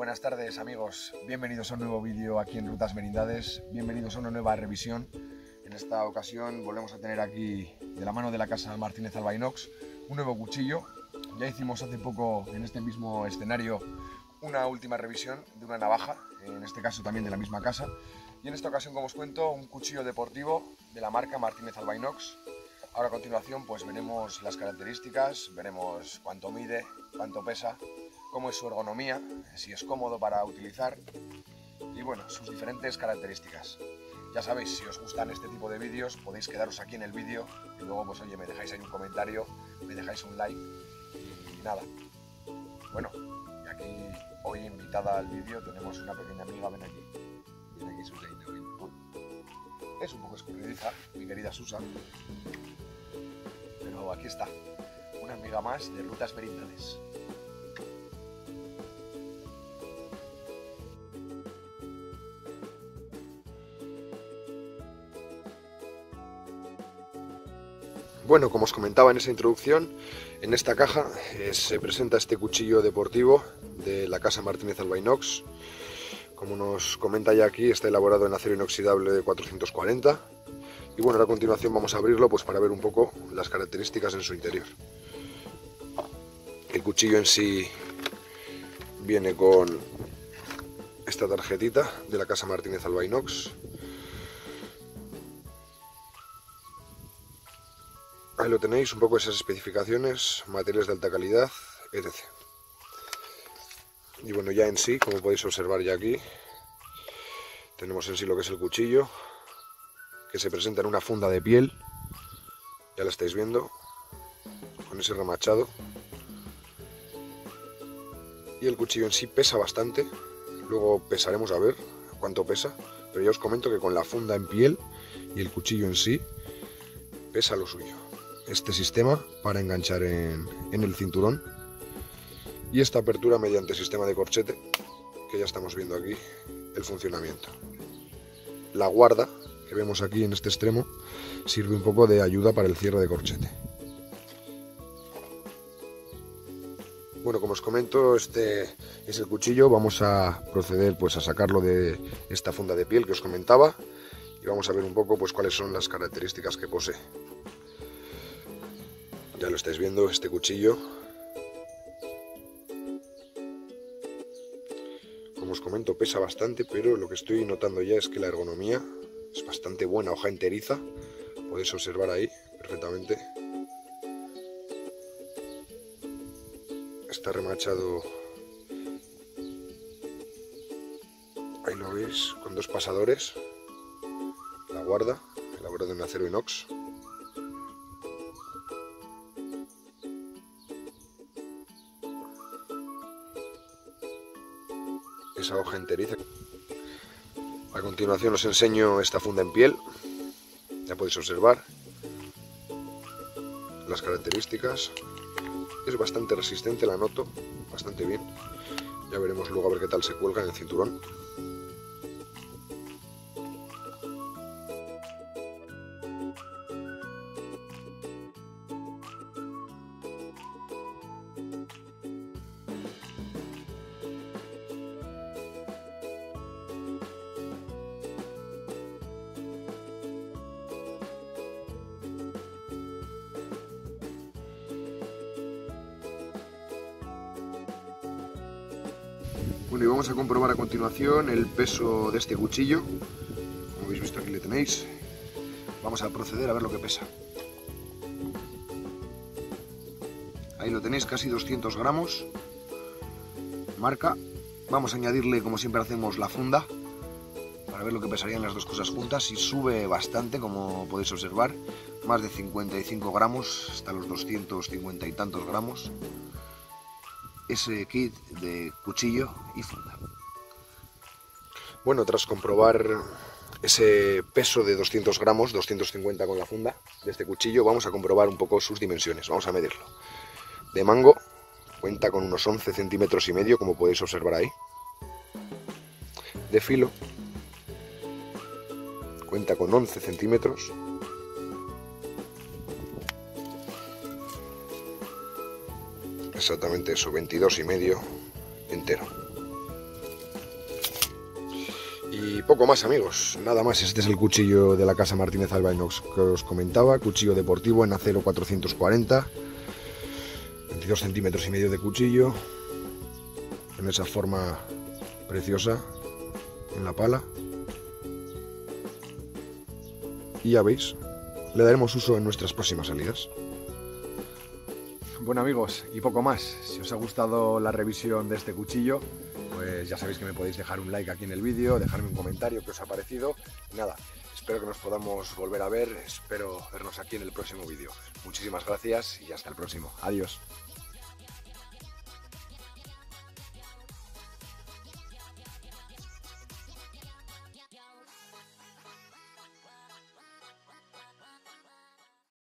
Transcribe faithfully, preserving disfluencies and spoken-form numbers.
Buenas tardes amigos, bienvenidos a un nuevo vídeo aquí en Rutas Merindades, bienvenidos a una nueva revisión. En esta ocasión volvemos a tener aquí, de la mano de la casa Martínez Alba Inox, un nuevo cuchillo. Ya hicimos hace poco en este mismo escenario una última revisión de una navaja, en este caso también de la misma casa. Y en esta ocasión, como os cuento, un cuchillo deportivo de la marca Martínez Alba Inox. Ahora a continuación pues veremos las características, veremos cuánto mide, cuánto pesa, cómo es su ergonomía, si es cómodo para utilizar y bueno, sus diferentes características. Ya sabéis, si os gustan este tipo de vídeos podéis quedaros aquí en el vídeo y luego pues oye, me dejáis ahí un comentario, me dejáis un like y nada. Bueno, y aquí hoy invitada al vídeo tenemos una pequeña amiga, ven aquí, ven aquí Susaina, ven. Es un poco escurridiza, mi querida Susan, pero aquí está, una amiga más de Rutas Merindades. Bueno, como os comentaba en esa introducción, en esta caja eh, se presenta este cuchillo deportivo de la casa Martínez Alba Inox. Como nos comenta ya aquí, está elaborado en acero inoxidable de cuatrocientos cuarenta. Y bueno, ahora a continuación vamos a abrirlo pues para ver un poco las características en su interior. El cuchillo en sí viene con esta tarjetita de la casa Martínez Alba Inox. Ahí lo tenéis, un poco esas especificaciones, materiales de alta calidad, etcétera. Y bueno, ya en sí, como podéis observar ya aquí, tenemos en sí lo que es el cuchillo, que se presenta en una funda de piel, ya la estáis viendo, con ese remachado. Y el cuchillo en sí pesa bastante, luego pesaremos a ver cuánto pesa, pero ya os comento que con la funda en piel y el cuchillo en sí, pesa lo suyo. Este sistema para enganchar en, en el cinturón y esta apertura mediante sistema de corchete, que ya estamos viendo aquí el funcionamiento. La guarda que vemos aquí en este extremo sirve un poco de ayuda para el cierre de corchete. Bueno, como os comento, este es el cuchillo. Vamos a proceder pues a sacarlo de esta funda de piel que os comentaba y vamos a ver un poco pues cuáles son las características que posee. Ya lo estáis viendo, este cuchillo, como os comento, pesa bastante, pero lo que estoy notando ya es que la ergonomía es bastante buena, hoja enteriza, podéis observar ahí perfectamente. Está remachado, ahí lo veis, con dos pasadores, la guarda, elaborado en acero inox. Esa hoja enteriza. A continuación os enseño esta funda en piel, ya podéis observar las características. Es bastante resistente, la noto bastante bien, ya veremos luego a ver qué tal se cuelga en el cinturón. Bueno, y vamos a comprobar a continuación el peso de este cuchillo. Como habéis visto, aquí le tenéis. Vamos a proceder a ver lo que pesa. Ahí lo tenéis, casi doscientos gramos. Marca. Vamos a añadirle, como siempre hacemos, la funda para ver lo que pesarían las dos cosas juntas. Y sube bastante, como podéis observar, más de cincuenta y cinco gramos, hasta los doscientos cincuenta y tantos gramos. Ese kit de cuchillo y funda. Bueno, tras comprobar ese peso de doscientos gramos, doscientos cincuenta con la funda de este cuchillo, vamos a comprobar un poco sus dimensiones, vamos a medirlo. De mango cuenta con unos once centímetros y medio, como podéis observar ahí. De filo cuenta con once centímetros. Exactamente eso, veintidós y medio entero. poco más, amigos, nada más. Este es el cuchillo de la casa Martínez Albainox que os comentaba, cuchillo deportivo en acero cuatrocientos cuarenta, veintidós centímetros y medio de cuchillo, en esa forma preciosa en la pala. Y ya veis, le daremos uso en nuestras próximas salidas. Bueno, amigos, y poco más. Si os ha gustado la revisión de este cuchillo, pues ya sabéis que me podéis dejar un like aquí en el vídeo, dejarme un comentario qué os ha parecido. Y nada, espero que nos podamos volver a ver, espero vernos aquí en el próximo vídeo. Muchísimas gracias y hasta el próximo. Adiós.